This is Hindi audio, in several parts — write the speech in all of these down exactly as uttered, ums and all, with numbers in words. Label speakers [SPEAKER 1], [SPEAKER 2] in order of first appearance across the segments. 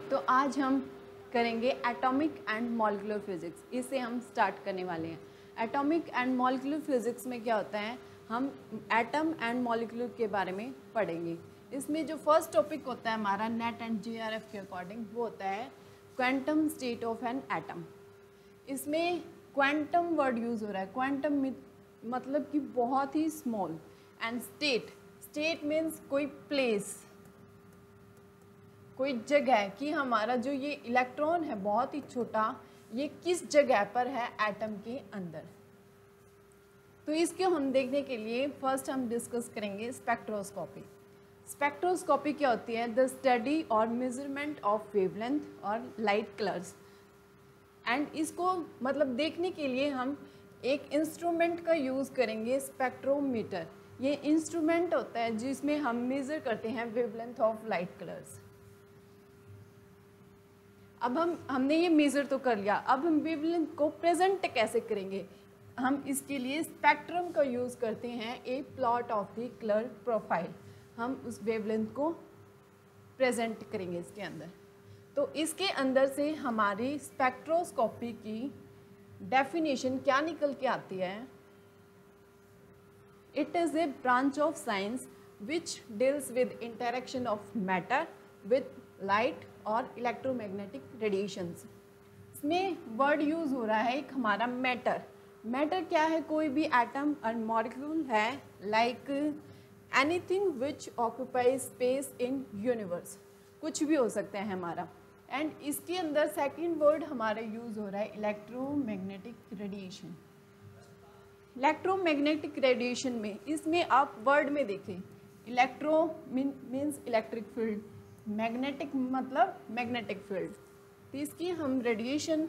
[SPEAKER 1] तो आज हम करेंगे एटॉमिक एंड मॉलिक्यूलर फिजिक्स। इसे हम स्टार्ट करने वाले हैं। एटॉमिक एंड मॉलिक्यूलर फिजिक्स में क्या होता है, हम एटम एंड मॉलिक्यूलर के बारे में पढ़ेंगे। इसमें जो फर्स्ट टॉपिक होता है हमारा नेट एंड जेआरएफ के अकॉर्डिंग, वो होता है quantum state of an atom. इसमें क्वांटम वर्ड यूज़ हो रहा है। क्वांटम मतलब कि बहुत ही small, and state, state means कोई प्लेस, कोई जगह कि हमारा जो ये इलेक्ट्रॉन है बहुत ही छोटा, ये किस जगह पर है एटम के अंदर। तो इसके हम देखने के लिए फर्स्ट हम डिस्कस करेंगे स्पेक्ट्रोस्कोपी। स्पेक्ट्रोस्कोपी क्या होती है? द स्टडी और मेजरमेंट ऑफ वेवलेंथ और लाइट कलर्स। एंड इसको मतलब देखने के लिए हम एक इंस्ट्रूमेंट का यूज़ करेंगे, स्पेक्ट्रोमीटर। ये इंस्ट्रूमेंट होता है जिसमें हम मेज़र करते हैं वेवलेंथ ऑफ लाइट कलर्स। अब हम हमने ये मेज़र तो कर लिया, अब हम वेवलेंथ को प्रेजेंट कैसे करेंगे? हम इसके लिए स्पेक्ट्रम का यूज़ करते हैं, a plot of the colour profile. हम उस वेवलेंथ को प्रेजेंट करेंगे इसके अंदर। तो इसके अंदर से हमारी स्पेक्ट्रोस्कोपी की डेफिनेशन क्या निकल के आती है? It is a branch of science which deals with interaction of matter with light और इलेक्ट्रोमैग्नेटिक रेडिएशंस। इसमें वर्ड यूज़ हो रहा है एक हमारा मैटर। मैटर क्या है? कोई भी एटम और मॉलिक्यूल है, like anything which occupies space in universe, कुछ भी हो सकता है हमारा। एंड इसके अंदर सेकंड वर्ड हमारा यूज़ हो रहा है इलेक्ट्रोमैग्नेटिक रेडिएशन। इलेक्ट्रोमैग्नेटिक रेडिएशन में, इसमें आप वर्ड में देखें, electro means electric field, magnetic मतलब मैग्नेटिक फील्ड। तो इसकी हम रेडिएशन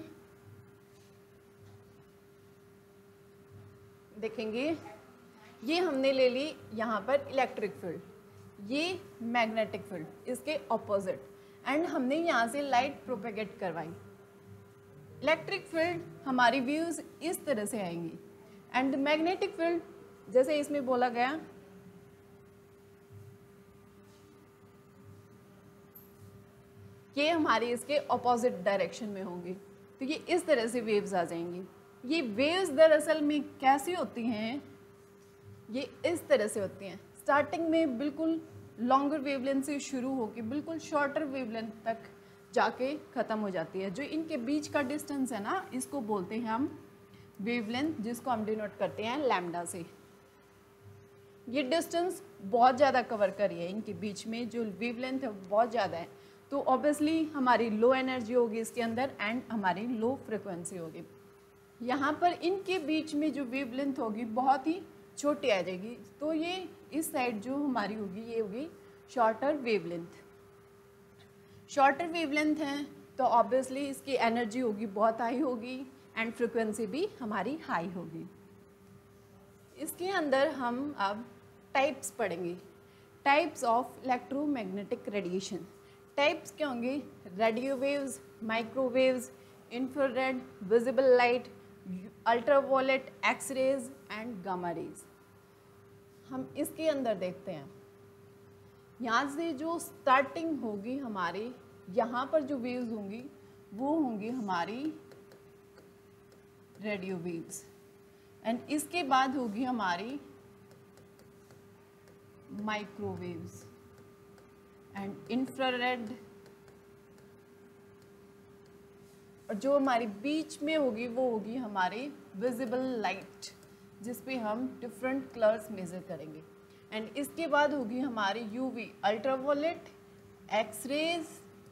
[SPEAKER 1] देखेंगे। ये हमने ले ली यहाँ पर इलेक्ट्रिक फील्ड, ये मैग्नेटिक फील्ड, इसके ऑपोजिट। एंड हमने यहाँ से लाइट प्रोपेगेट करवाई। इलेक्ट्रिक फील्ड हमारी व्यूज इस तरह से आएंगी, एंड मैग्नेटिक फील्ड जैसे इसमें बोला गया ये हमारी इसके ऑपोजिट डायरेक्शन में होंगी। तो ये इस तरह से वेव्स आ जाएंगी। ये वेव्स दरअसल में कैसी होती हैं? ये इस तरह से होती हैं। स्टार्टिंग में बिल्कुल लॉन्गर वेवलेंथ से शुरू होकर बिल्कुल शॉर्टर वेवलेंथ तक जाके ख़त्म हो जाती है। जो इनके बीच का डिस्टेंस है ना, इसको बोलते हैं हम वेवलेंथ, जिसको हम डिनोट करते हैं लैम्डा से। ये डिस्टेंस बहुत ज़्यादा कवर करी है, इनके बीच में जो वेवलेंथ है बहुत ज़्यादा है। तो ऑब्वियसली हमारी लो एनर्जी होगी इसके अंदर, एंड हमारी लो फ्रिक्वेंसी होगी। यहाँ पर इनके बीच में जो वेवलेंथ होगी बहुत ही छोटी आ जाएगी। तो ये इस साइड जो हमारी होगी ये होगी शॉर्टर वेवलेंथ। शॉर्टर वेवलेंथ है तो ऑब्वियसली इसकी एनर्जी होगी बहुत हाई होगी, एंड फ्रिक्वेंसी भी हमारी हाई होगी। इसके अंदर हम अब टाइप्स पढ़ेंगे, types of electromagnetic radiation. Types क्या होंगे? Radio waves, microwaves, infrared, visible light, ultraviolet, X rays and gamma rays. हम इसके अंदर देखते हैं। यहाँ से जो स्टार्टिंग होगी हमारी, यहाँ पर जो वेव्स होंगी वो होंगी हमारी रेडियो वेव्स, एंड इसके बाद होगी हमारी माइक्रोवेव्स एंड इंफ्रारेड, और जो हमारी बीच में होगी वो होगी हमारी विजिबल लाइट, जिस पे हम डिफरेंट कलर्स मेजर करेंगे। एंड इसके बाद होगी हमारी UV, ultraviolet, X rays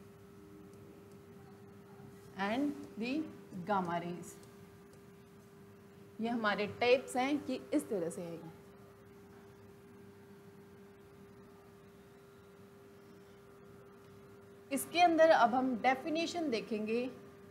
[SPEAKER 1] and the gamma rays. ये हमारे टाइप्स हैं कि इस तरह से आएंगे। इसके अंदर अब हम डेफिनेशन देखेंगे।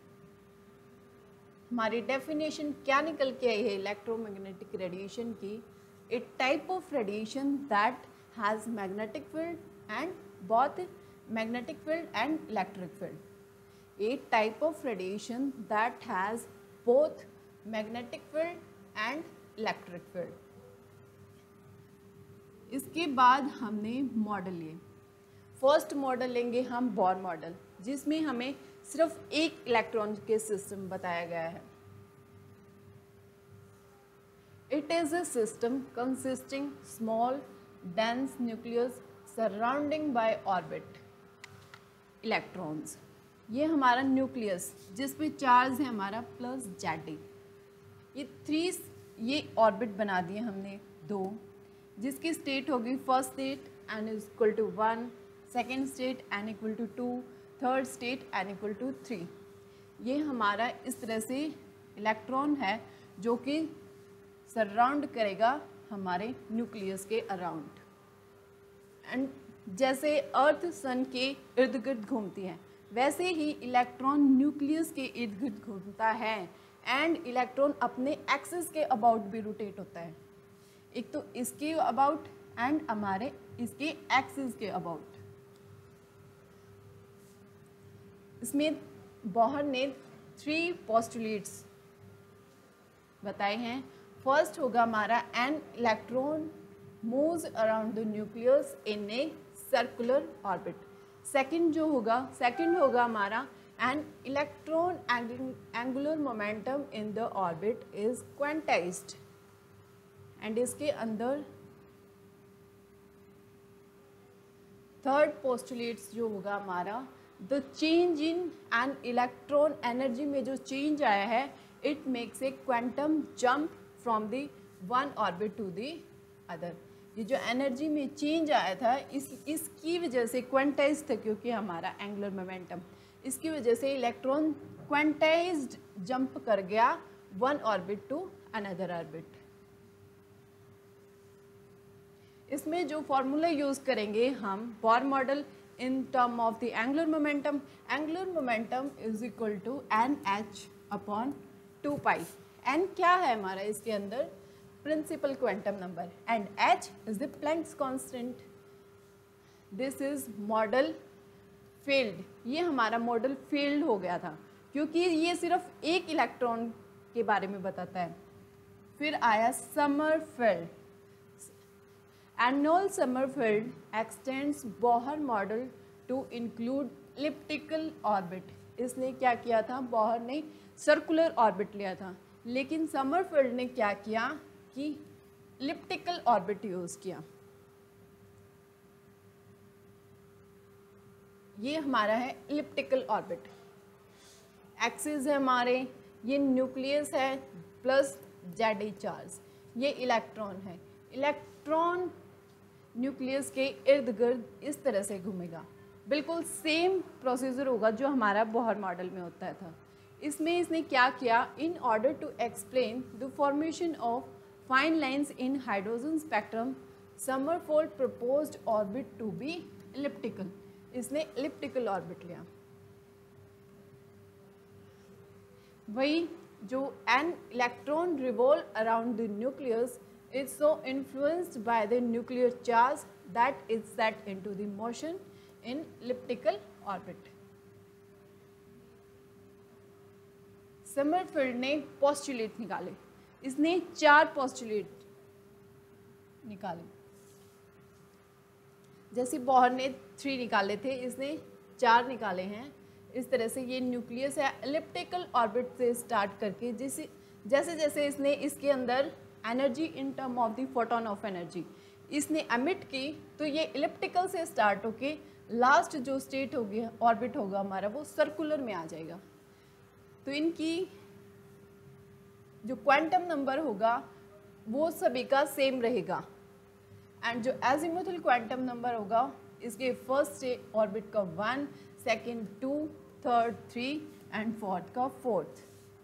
[SPEAKER 1] हमारी डेफिनेशन क्या निकल के आई है इलेक्ट्रोमैग्नेटिक रेडिएशन की? A type of radiation that has magnetic field and both magnetic field and electric field. A type of radiation that has both magnetic field and electric field. इसके बाद हमने मॉडल लिए। फर्स्ट मॉडल लेंगे हम बोर मॉडल, जिसमें हमें सिर्फ एक इलेक्ट्रॉन के सिस्टम बताया गया है। It is a system consisting small dense nucleus surrounding by orbit electrons. ये हमारा न्यूक्लियस जिसमें चार्ज है हमारा प्लस जेड। ये थ्री ये ऑर्बिट बना दिए हमने दो, जिसकी स्टेट होगी first state n is equal to one, second state n equal to two, third state n equal to three. ये हमारा इस तरह से इलेक्ट्रॉन है जो कि सराउंड करेगा हमारे न्यूक्लियस के अराउंड। एंड जैसे अर्थ सन के इर्द गिर्द घूमती है, वैसे ही इलेक्ट्रॉन न्यूक्लियस के इर्द गिर्द घूमता है एंड इलेक्ट्रॉन अपने एक्सिस के अबाउट भी रोटेट होता है। एक तो इसके अबाउट एंड हमारे इसके एक्सिस के अबाउट। इसमें बोहर ने थ्री पोस्टुलेट्स बताए हैं। फर्स्ट होगा हमारा an electron moves around the nucleus in a circular orbit. Second जो होगा सेकंड होगा हमारा an electron angular momentum in the orbit is quantized. And इसके अंदर थर्ड पोस्टुलेट्स जो होगा हमारा the change in an electron energy में जो चेंज आया है it makes a quantum jump from the one orbit to the other. ये जो एनर्जी में चेंज आया था इस इसकी वजह से क्वांटाइज था, क्योंकि हमारा एंगुलर मोमेंटम, इसकी वजह से इलेक्ट्रॉन क्वांटाइज्ड जंप कर गया one orbit to another orbit. इसमें जो फॉर्मूला यूज करेंगे हम Bohr model in term of the angular momentum, angular momentum is equal to n h upon two pi. एन क्या है हमारा इसके अंदर principal quantum number and h is the Planck's constant. This is model field. ये हमारा मॉडल फील्ड हो गया था क्योंकि ये सिर्फ एक इलेक्ट्रॉन के बारे में बताता है। फिर आया Sommerfeld. Arnold Sommerfeld extends Bohr model to include elliptical orbit. इसने क्या किया था, बोहर ने सर्कुलर ऑर्बिट लिया था, लेकिन समरफेल्ड ने क्या किया कि इलिप्टिकल ऑर्बिट यूज किया। ये हमारा है इलिप्टिकल ऑर्बिट। एक्सिस है हमारे, ये न्यूक्लियस है प्लस जेड चार्ज, ये इलेक्ट्रॉन है। इलेक्ट्रॉन न्यूक्लियस के इर्द गिर्द इस तरह से घूमेगा। बिल्कुल सेम प्रोसीजर होगा जो हमारा बोहर मॉडल में होता था। इसमें इसने क्या किया, in order to explain the formation of fine lines in hydrogen spectrum Sommerfeld proposed orbit to be elliptical. इसने इलिप्टिकल ऑर्बिट लिया। वही जो an electron revolve around the nucleus is so influenced by the nuclear charge that is set into the motion in elliptical orbit. Sommerfeld ने पोस्टुलेट निकाले। इसने चार पोस्टुलेट निकाले। जैसे बोहर ने थ्री निकाले थे, इसने चार निकाले हैं। इस तरह से ये न्यूक्लियस है एलिप्टिकल ऑर्बिट से स्टार्ट करके जैसे जैसे जैसे इसने इसके अंदर energy in term of the photon of energy इसने एमिट की, तो ये इलिप्टिकल से स्टार्ट होके लास्ट जो स्टेट होगी ऑर्बिट होगा हमारा वो सर्कुलर में आ जाएगा। तो इनकी जो क्वांटम नंबर होगा वो सभी का सेम रहेगा। एंड जो एजिमुथल क्वांटम नंबर होगा इसके फर्स्ट ऑर्बिट का one, second two, third three and fourth का फोर्थ।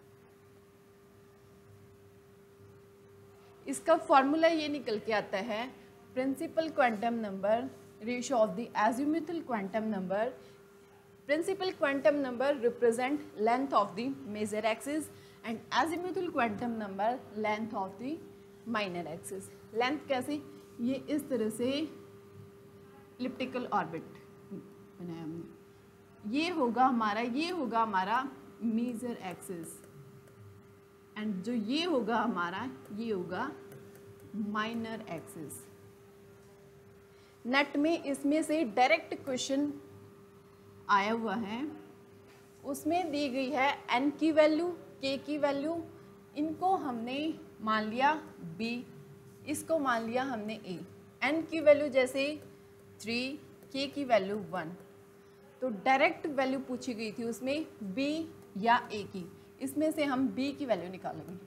[SPEAKER 1] इसका फॉर्मूला ये निकल के आता है, principal quantum number ratio of the azimuthal quantum number. Principal quantum number represent length of the major axis and azimuthal quantum number length of the minor axis. Length कैसे, ये इस तरह से इलिप्टिकल ऑर्बिट बनाया हमने। ये होगा हमारा ये होगा हमारा मेजर एक्सिस एंड जो ये होगा हमारा ये होगा माइनर एक्सिस। नेट में इसमें से डायरेक्ट क्वेश्चन आया हुआ है, उसमें दी गई है एन की वैल्यू, के की वैल्यू, इनको हमने मान लिया बी, इसको मान लिया हमने ए। एन की वैल्यू जैसे थ्री, के की वैल्यू वन, तो डायरेक्ट वैल्यू पूछी गई थी उसमें बी या ए की, इसमें से हम बी की वैल्यू निकालेंगे।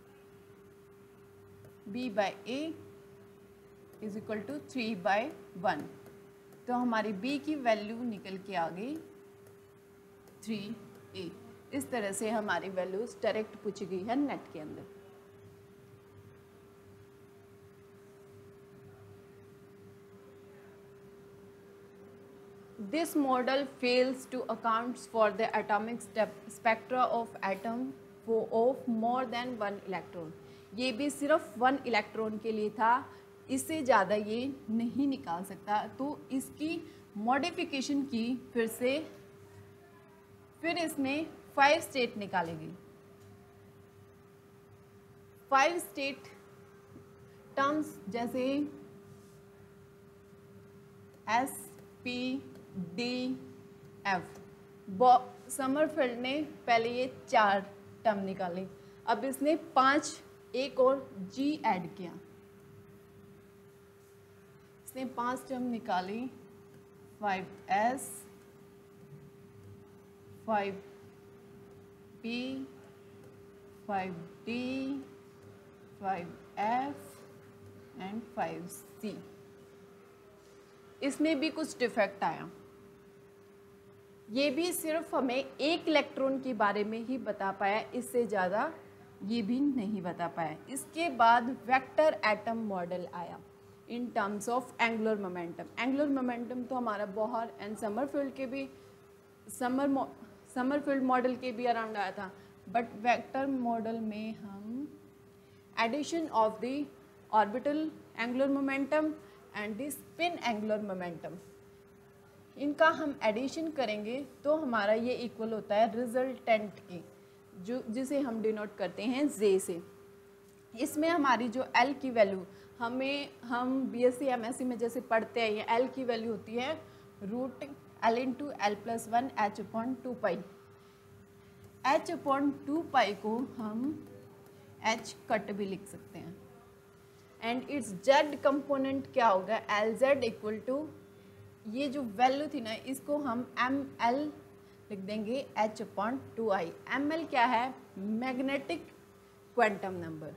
[SPEAKER 1] B by a is equal to three by one, तो हमारी बी की वैल्यू निकल के आ गई थ्री ए। इस तरह से हमारी वैल्यूज डायरेक्ट पूछी गई है नेट के अंदर। This model fails to account for the atomic step spectra of atom for of more than one electron। ये भी सिर्फ वन इलेक्ट्रॉन के लिए था, इससे ज़्यादा ये नहीं निकाल सकता, तो इसकी मॉडिफिकेशन की फिर से, फिर इसमें फाइव स्टेट निकालेगी। फाइव स्टेट टर्म्स जैसे s P D f, Sommerfeld ने पहले ये चार टर्म निकाले, अब इसने पांच एक और जी ऐड किया, इसने पांच टर्म निकाली, five s, five p, five d, five f and five c. इसमें भी कुछ डिफेक्ट आया, ये भी सिर्फ हमें एक इलेक्ट्रॉन के बारे में ही बता पाया, इससे ज़्यादा ये भी नहीं बता पाया। इसके बाद वेक्टर एटम मॉडल आया in terms of angular momentum. Angular momentum तो हमारा बोहर एंड समरफील्ड के भी समर समरफील्ड मॉडल के भी अराउंड आया था, बट वेक्टर मॉडल में हम addition of the orbital angular momentum and the spin angular momentum, इनका हम एडिशन करेंगे तो हमारा ये इक्वल होता है रिजल्टेंट के, जो जिसे हम डिनोट करते हैं जे से। इसमें हमारी जो एल की वैल्यू, हमें हम बीएससी एमएससी में जैसे पढ़ते हैं, ये एल की वैल्यू होती है root L into L plus one h upon two pi. H upon two pi को हम एच कट भी लिख सकते हैं, एंड इट्स जेड कंपोनेंट क्या होगा, एल जेड इक्वल टू, ये जो वैल्यू थी ना इसको हम एम एल लिख देंगे h upon two i. M l क्या है, मैग्नेटिक क्वांटम नंबर।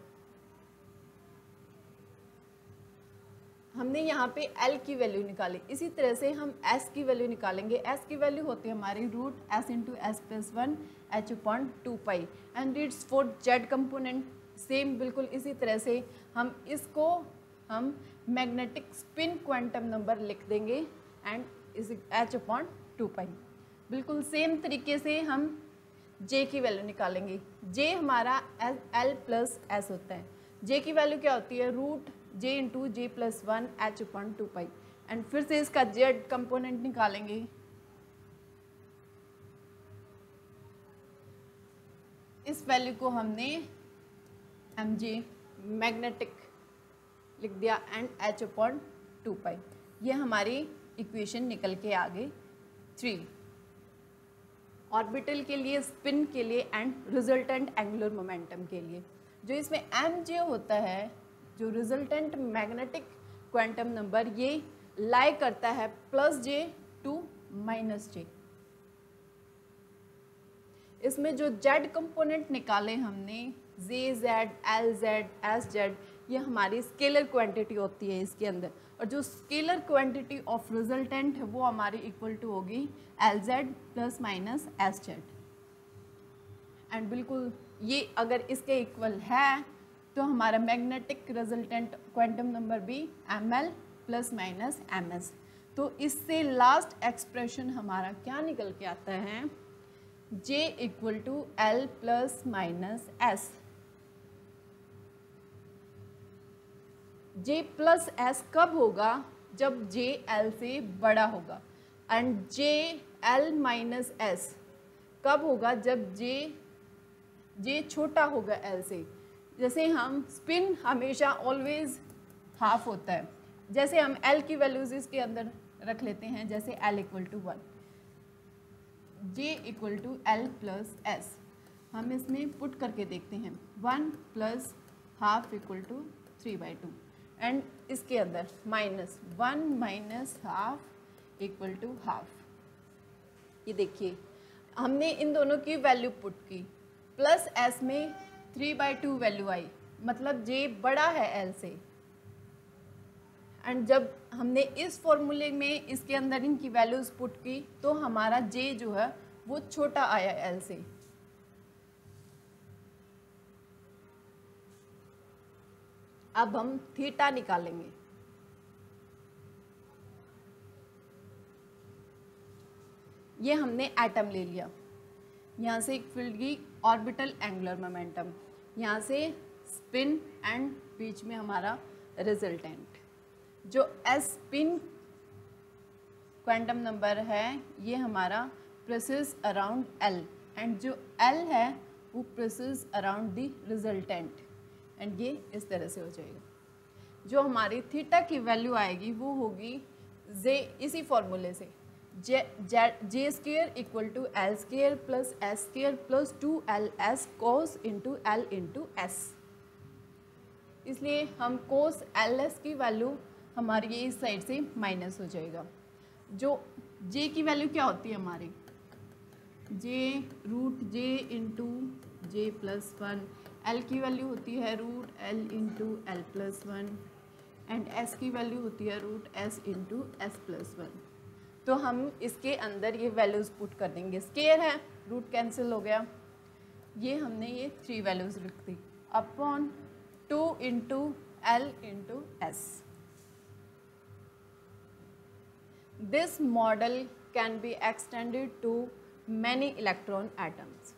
[SPEAKER 1] हमने यहाँ पे एल की वैल्यू निकाली, इसी तरह से हम एस की वैल्यू निकालेंगे। एस की वैल्यू होती है हमारी root S into S plus one h upon two pi, and its for z component same बिल्कुल इसी तरह से हम इसको हम मैग्नेटिक स्पिन क्वांटम नंबर लिख देंगे एंड इस एच अपॉन टू पाई। बिल्कुल सेम तरीके से हम जे की वैल्यू निकालेंगे। जे हमारा एल प्लस एस होता है, जे की वैल्यू क्या होती है root J into J plus one h upon two pi, and फिर से इसका जेड कंपोनेंट निकालेंगे। इस वैल्यू को हमने एम जे मैग्नेटिक लिख दिया and h upon two pi. ये हमारी इक्वेशन निकल के आ गई थ्री, ऑर्बिटल के लिए, स्पिन के लिए एंड रिजल्टेंट एंगुलर मोमेंटम के लिए। जो इसमें एम जे होता है, जो रिजल्टेंट मैग्नेटिक क्वांटम नंबर, ये लाई करता है plus j to minus j. इसमें जो जेड कंपोनेंट निकाले हमने, j z, l z, s z, ये हमारी स्केलर क्वांटिटी होती है इसके अंदर, और जो स्केलर क्वांटिटी ऑफ रिजल्टेंट है वो हमारी इक्वल टू होगी l z plus minus s z. And बिल्कुल ये अगर इसके इक्वल है तो हमारा मैग्नेटिक रिजल्टेंट क्वांटम नंबर भी m l plus minus m s. तो इससे लास्ट एक्सप्रेशन हमारा क्या निकल के आता है, j equal to L plus minus s. J plus s कब होगा, जब जे एल से बड़ा होगा, and j l minus s कब होगा, जब जे जे छोटा होगा एल से। जैसे हम स्पिन हमेशा ऑलवेज हाफ होता है, जैसे हम एल की वैल्यूज इसके अंदर रख लेते हैं, जैसे L equal to one, J equal to L plus S, हम इसमें पुट करके देखते हैं, one plus half equal to three by two, and इसके अंदर minus one minus half equal to half. ये देखिए हमने इन दोनों की वैल्यू पुट की, प्लस एस में थ्री बाई टू वैल्यू आई, मतलब जे बड़ा है एल से, एंड जब हमने इस फॉर्मूले में इसके अंदर इनकी वैल्यूज पुट की तो हमारा जे जो है वो छोटा आया एल से। अब हम थीटा निकालेंगे। ये हमने एटम ले लिया, यहाँ से एक फील्ड की ऑर्बिटल एंगुलर मोमेंटम, यहाँ से स्पिन एंड बीच में हमारा रिजल्टेंट। जो एस स्पिन क्वांटम नंबर है ये हमारा प्रेसिस अराउंड एल, एंड जो एल है वो precess around the resultant, and ये इस तरह से हो जाएगा। जो हमारी थीटा की वैल्यू आएगी वो होगी जे, इसी फॉर्मूले से J J square equal to L square plus S square plus two L S cos into L into S. इसलिए हम कोस एल एस की वैल्यू हमारी ये इस साइड से माइनस हो जाएगा। जो जे की वैल्यू क्या होती है हमारी, जे रूट जे इंटू जे प्लस वन, एल की वैल्यू होती है root L into L plus one, and S की वैल्यू होती है root S into S plus one. तो हम इसके अंदर ये वैल्यूज़ पुट कर देंगे, स्केयर है रूट कैंसिल हो गया, ये हमने ये थ्री वैल्यूज़ लिख दी upon two into L into S. This model can be extended to many electron atoms.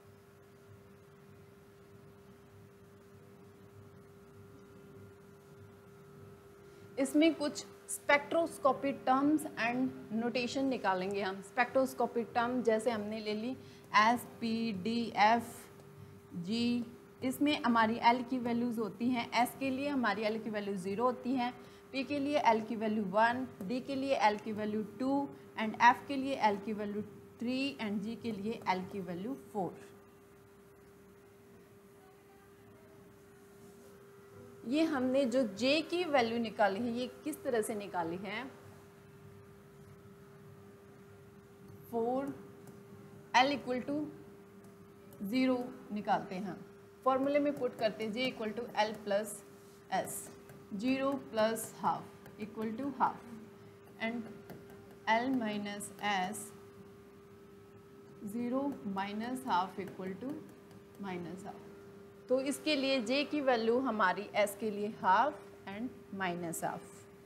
[SPEAKER 1] इसमें कुछ स्पेक्ट्रोस्कोपी टर्म्स एंड नोटेशन निकालेंगे हम। स्पेक्ट्रोस्कोपी टर्म जैसे हमने ले ली S P D F G, इसमें हमारी एल की वैल्यूज़ होती हैं, एस के लिए हमारी एल की वैल्यू ज़ीरो होती है, पी के लिए एल की वैल्यू वन, डी के लिए एल की वैल्यू टू, एंड एफ के लिए एल की वैल्यू थ्री, एंड जी के लिए एल की वैल्यू फोर। ये हमने जो जे की वैल्यू निकाली है ये किस तरह से निकाली है, four L equal to zero निकालते हैं, फॉर्मूले में पुट करते हैं J equal to L plus S, zero plus half equal to half, and L minus S, zero minus half equal to minus half. तो इसके लिए जे की वैल्यू हमारी एस के लिए हाफ एंड माइनस हाफ।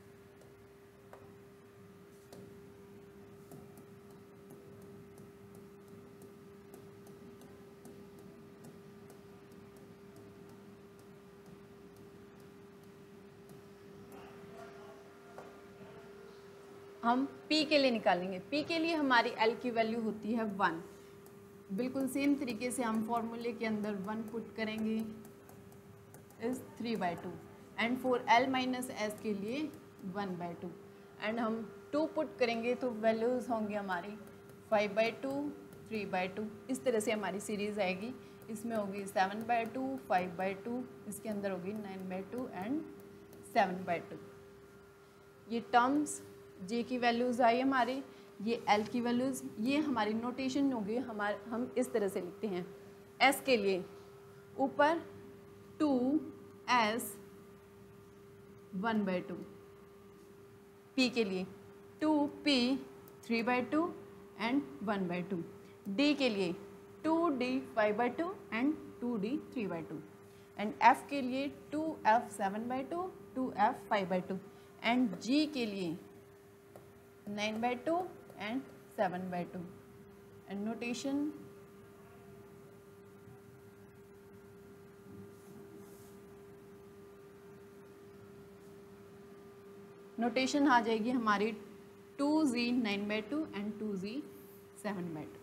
[SPEAKER 1] हम P के लिए निकालेंगे। P के लिए हमारी L की वैल्यू होती है वन। बिल्कुल सेम तरीके से हम फॉर्मूले के अंदर वन पुट करेंगे इस three by two, and for L minus S के लिए वन बाई टू, एंड हम टू पुट करेंगे तो वैल्यूज़ होंगी हमारी five by two, three by two, इस तरह से हमारी सीरीज़ आएगी। इसमें होगी seven by two, five by two, इसके अंदर होगी nine by two and seven by two. ये टर्म्स जे की वैल्यूज़ आई हमारी, ये एल की वैल्यूज़, ये हमारी नोटेशन होगी। हमारे हम इस तरह से लिखते हैं, एस के लिए ऊपर two S one by two, P के लिए two P three by two and one by two, D के लिए two D five by two and two D three by two, and F के लिए two F seven by two, two F five by two, and G के लिए nine by two and seven by two, and notation notation आ जाएगी हमारी two G nine by two and two G seven by to.